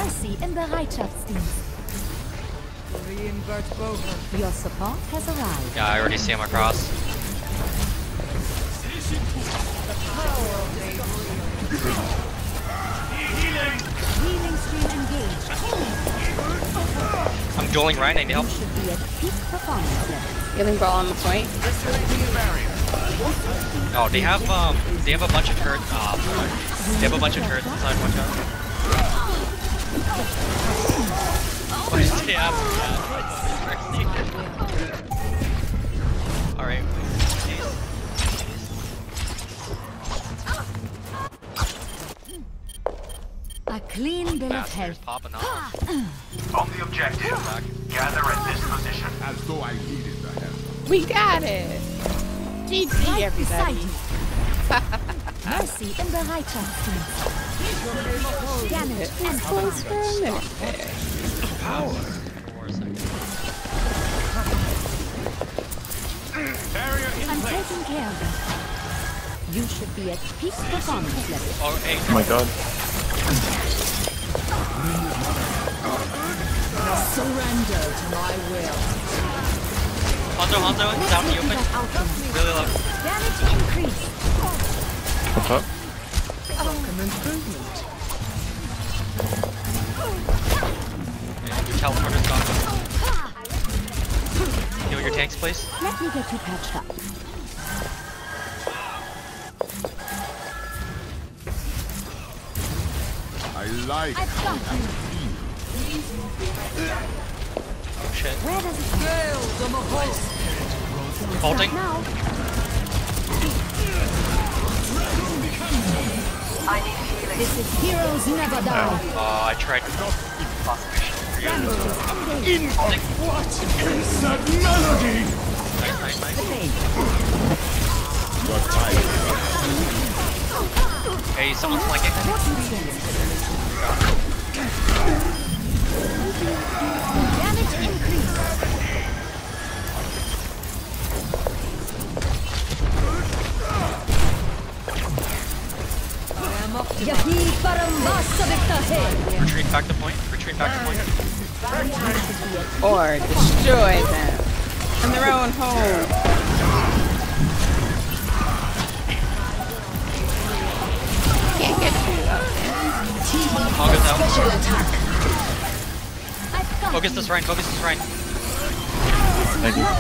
Mercy im Bereitschaftsdienst. Your support has arrived. Yeah, I already see him across. Healing stream engaged. I'm dueling right, I need help. You should be at peak performance level. Healing ball on the point. Oh, they have a bunch of turrets. They have a bunch of turrets inside one shot. Yeah. Alright. A clean bill of Bastards health. popping off. On the objective, gather at this position. As though I needed the help. We got it. GG, Right beside everybody. you. Mercy im Bereitschaftsdienst. Damage and Close for a minute there. Barrier in I'm place. taking care of them. You should be at peak performance level. Oh, hey. Oh my god. Surrender to my will. Hanzo, he's out in the open. Really low. Damage increase. What's up? Yeah, your teleporter's gone. Heal your tanks, please. Let me get you patched up. I like I've got you. Oh shit. Where does it go? Ulting. Now. This is heroes never die. Oh, I tried to What is that melody? Nice. What time? Hey, someone's flanking. Damage increase. Yahi parambasa viktahe. Retreat back to point. Retreat back to point. Or destroy them in their own home. Can't get you up there. Focus out. I've got Focus this Rhine. Focus this Rhine. Thank you.